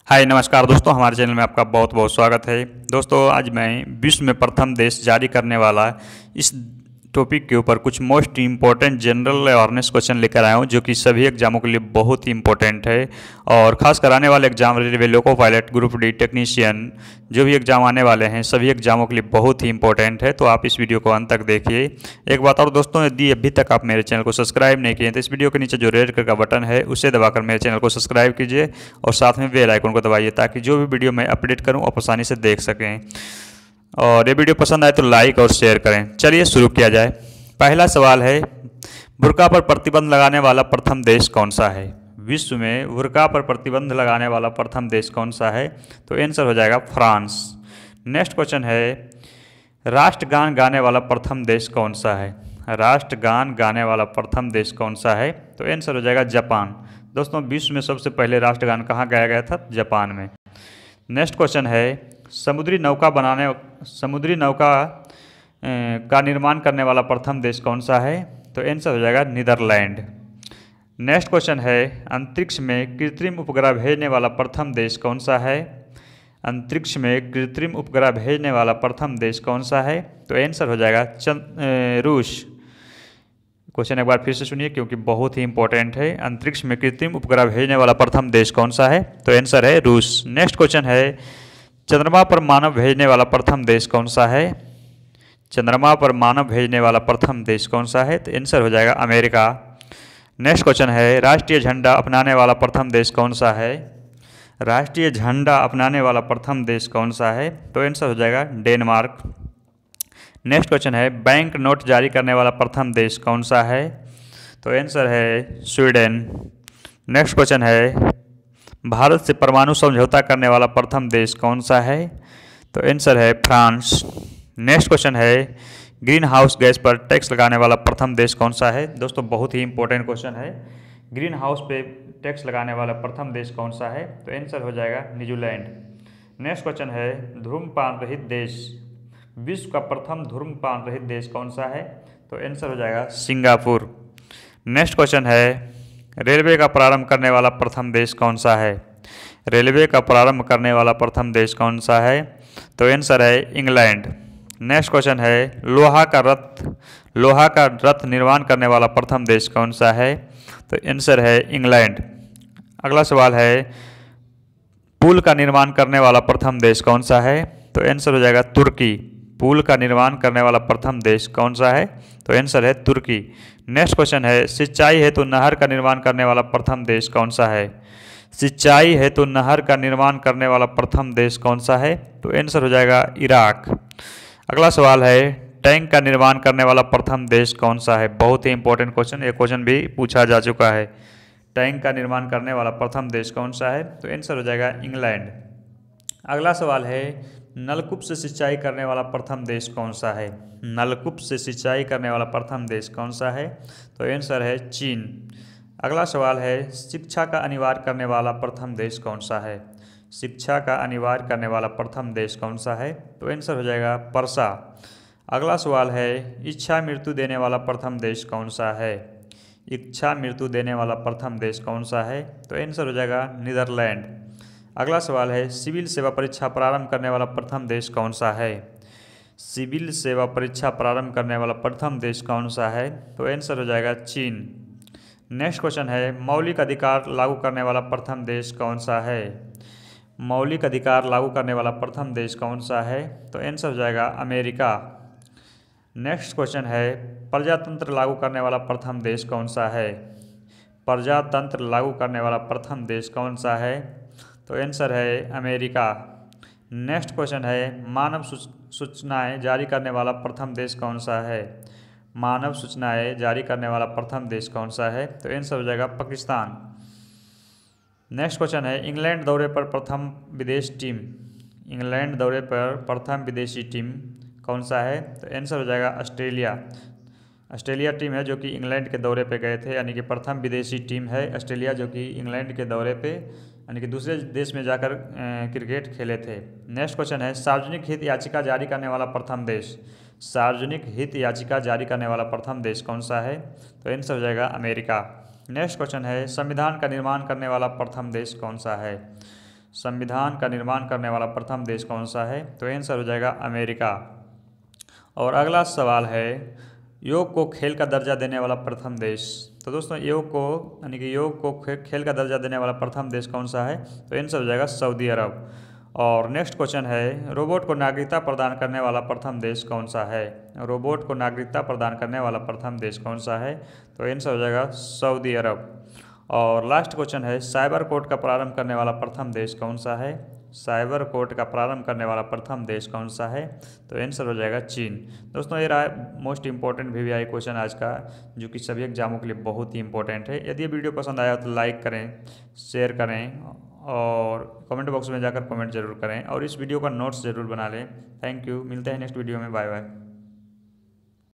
हाय नमस्कार दोस्तों, हमारे चैनल में आपका बहुत बहुत स्वागत है। दोस्तों आज मैं विश्व में प्रथम देश जारी करने वाला इस टॉपिक के ऊपर कुछ most important general awareness question लेकर आया हूं, जो कि सभी एग्जामों के लिए बहुत ही इंपॉर्टेंट है। और खास कर आने वाले exam railway loco pilot group D technician जो भी एग्जाम आने वाले हैं सभी एग्जामों के लिए बहुत ही इंपॉर्टेंट है। तो आप इस वीडियो को अंत तक देखिए। एक बात और दोस्तों, यदि अभी तक आप मेरे चैनल को सब्सक्राइब नहीं किए तो इस वीडियो के नीचे जो रेड कलर का बटन है उसे दबाकर मेरे चैनल को सब्सक्राइब कीजिए और साथ में बेल आइकन को दबाइए, ताकि जो भी वीडियो मैं अपडेट करूँ आप आसानी से देख सकें। और ये वीडियो पसंद आए तो लाइक और शेयर करें। चलिए शुरू किया जाए। पहला सवाल है, बुर्का पर प्रतिबंध लगाने वाला प्रथम देश कौन सा है? विश्व में बुर्का पर प्रतिबंध लगाने वाला प्रथम देश कौन सा है? तो आंसर हो जाएगा फ्रांस। नेक्स्ट क्वेश्चन है, राष्ट्रगान गाने वाला प्रथम देश कौन सा है? राष्ट्रगान गाने वाला प्रथम देश कौन सा है? तो आंसर हो जाएगा जापान। दोस्तों विश्व में सबसे पहले राष्ट्रगान कहाँ गाया गया था? जापान में। नेक्स्ट क्वेश्चन है, समुद्री नौका का निर्माण करने वाला प्रथम देश कौन सा है? तो आंसर हो जाएगा नीदरलैंड। नेक्स्ट क्वेश्चन है, अंतरिक्ष में कृत्रिम उपग्रह भेजने वाला प्रथम देश कौन सा है? अंतरिक्ष में कृत्रिम उपग्रह भेजने वाला प्रथम देश कौन सा है? तो आंसर हो जाएगा रूस। क्वेश्चन एक बार फिर से सुनिए क्योंकि बहुत ही इंपॉर्टेंट है। अंतरिक्ष में कृत्रिम उपग्रह भेजने वाला प्रथम देश कौन सा है? तो आंसर है रूस। नेक्स्ट क्वेश्चन है, चंद्रमा पर मानव भेजने वाला प्रथम देश कौन सा है? चंद्रमा पर मानव भेजने वाला प्रथम देश कौन सा है? तो आंसर हो जाएगा अमेरिका। नेक्स्ट क्वेश्चन है, राष्ट्रीय झंडा अपनाने वाला प्रथम देश कौन सा है? राष्ट्रीय झंडा अपनाने वाला प्रथम देश कौन सा है? तो आंसर हो जाएगा डेनमार्क। नेक्स्ट क्वेश्चन है, बैंक नोट जारी करने वाला प्रथम देश कौन सा है? तो आंसर है स्वीडन। नेक्स्ट क्वेश्चन है, भारत से परमाणु समझौता करने वाला प्रथम देश कौन सा है? तो आंसर है फ्रांस। नेक्स्ट क्वेश्चन है, ग्रीन हाउस गैस पर टैक्स लगाने वाला प्रथम देश कौन सा है? दोस्तों बहुत ही इंपॉर्टेंट क्वेश्चन है। ग्रीन हाउस पे टैक्स लगाने वाला प्रथम देश कौन सा है? तो आंसर हो जाएगा न्यूजीलैंड। नेक्स्ट क्वेश्चन है, धूम्रपान रहित देश, विश्व का प्रथम धूम्रपान रहित देश कौन सा है? तो आंसर हो जाएगा सिंगापुर। नेक्स्ट क्वेश्चन है, रेलवे का प्रारंभ करने वाला प्रथम देश कौन सा है? रेलवे का प्रारंभ करने वाला प्रथम देश कौन सा है? तो आंसर है इंग्लैंड। नेक्स्ट क्वेश्चन है, लोहा का रथ निर्माण करने वाला प्रथम देश कौन सा है? तो आंसर है इंग्लैंड। अगला सवाल है, पुल का निर्माण करने वाला प्रथम देश कौन सा है? तो आंसर हो जाएगा तुर्की। पुल का निर्माण करने वाला प्रथम देश कौन सा है? तो आंसर है तुर्की। नेक्स्ट क्वेश्चन है, सिंचाई हेतु नहर का निर्माण करने वाला प्रथम देश कौन सा है? सिंचाई हेतु नहर का निर्माण करने वाला प्रथम देश कौन सा है? तो आंसर हो जाएगा इराक। अगला सवाल है, टैंक का निर्माण करने वाला प्रथम देश कौन सा है? बहुत ही इंपॉर्टेंट क्वेश्चन, ये क्वेश्चन भी पूछा जा चुका है। टैंक का निर्माण करने वाला प्रथम देश कौन सा है? तो आंसर हो जाएगा इंग्लैंड। अगला सवाल है, नलकूप से सिंचाई करने वाला प्रथम देश कौन सा है? नलकूप से सिंचाई करने वाला प्रथम देश कौन सा है? तो आंसर है चीन। अगला सवाल है, शिक्षा का अनिवार्य करने वाला प्रथम देश कौन सा है? शिक्षा का अनिवार्य करने वाला प्रथम देश कौन सा है? तो आंसर हो जाएगा परसा। अगला सवाल है, इच्छा मृत्यु देने वाला प्रथम देश कौन सा है? इच्छा मृत्यु देने वाला प्रथम देश कौन सा है? तो आंसर हो जाएगा नीदरलैंड। अगला सवाल है, सिविल सेवा परीक्षा प्रारंभ करने वाला प्रथम देश कौन सा है? सिविल सेवा परीक्षा प्रारंभ करने वाला प्रथम देश कौन सा है? तो आंसर हो जाएगा चीन। नेक्स्ट क्वेश्चन है, मौलिक अधिकार लागू करने वाला प्रथम देश कौन सा है? मौलिक अधिकार लागू करने वाला प्रथम देश कौन सा है? तो आंसर हो जाएगा अमेरिका। नेक्स्ट क्वेश्चन है, प्रजातंत्र लागू करने वाला प्रथम देश कौन सा है? प्रजातंत्र लागू करने वाला प्रथम देश कौन सा है? तो आंसर है अमेरिका। नेक्स्ट क्वेश्चन है, मानव सूचनाएं जारी करने वाला प्रथम देश कौन सा है? मानव सूचनाएं जारी करने वाला प्रथम देश कौन सा है? तो आंसर हो जाएगा पाकिस्तान। नेक्स्ट क्वेश्चन है, इंग्लैंड दौरे पर प्रथम विदेश टीम, इंग्लैंड दौरे पर प्रथम विदेशी टीम कौन सा है? तो आंसर हो जाएगा ऑस्ट्रेलिया। ऑस्ट्रेलिया टीम है जो कि इंग्लैंड के दौरे पे गए थे, यानी कि प्रथम विदेशी टीम है ऑस्ट्रेलिया जो कि इंग्लैंड के दौरे पे यानी कि दूसरे देश में जाकर क्रिकेट खेले थे। नेक्स्ट क्वेश्चन है, सार्वजनिक हित याचिका जारी करने वाला प्रथम देश, सार्वजनिक हित याचिका जारी करने वाला प्रथम देश कौन सा है? तो आंसर हो जाएगा अमेरिका। नेक्स्ट क्वेश्चन है, संविधान का निर्माण करने वाला प्रथम देश कौन सा है? संविधान का निर्माण करने वाला प्रथम देश कौन सा है? तो आंसर हो जाएगा अमेरिका। और अगला सवाल है, योग को खेल का दर्जा देने वाला प्रथम देश। तो दोस्तों योग को यानी कि योग को खेल का दर्जा देने वाला प्रथम देश कौन सा है? तो आंसर हो जाएगा सऊदी अरब। और नेक्स्ट क्वेश्चन है, रोबोट को नागरिकता प्रदान करने वाला प्रथम देश कौन सा है? रोबोट को नागरिकता प्रदान करने वाला प्रथम देश कौन सा है? तो आंसर हो जाएगा सऊदी अरब। और लास्ट क्वेश्चन है, साइबर कोर्ट का प्रारंभ करने वाला प्रथम देश कौन सा है? साइबर कोर्ट का प्रारंभ करने वाला प्रथम देश कौन सा है? तो आंसर हो जाएगा चीन। दोस्तों ये रहा मोस्ट इंपॉर्टेंट VVI क्वेश्चन आज का, जो कि सभी एग्जामों के लिए बहुत ही इंपॉर्टेंट है। यदि ये वीडियो पसंद आया तो लाइक करें, शेयर करें और कमेंट बॉक्स में जाकर कमेंट जरूर करें और इस वीडियो का नोट्स जरूर बना लें। थैंक यू, मिलते हैं नेक्स्ट वीडियो में। Bye bye.